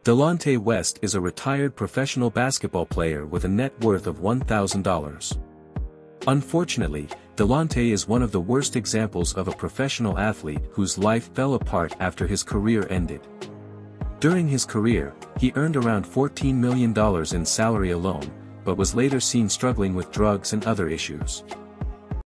Delonte West is a retired professional basketball player with a net worth of $1,000. Unfortunately, Delonte is one of the worst examples of a professional athlete whose life fell apart after his career ended. During his career, he earned around $14 million in salary alone, but was later seen struggling with drugs and other issues.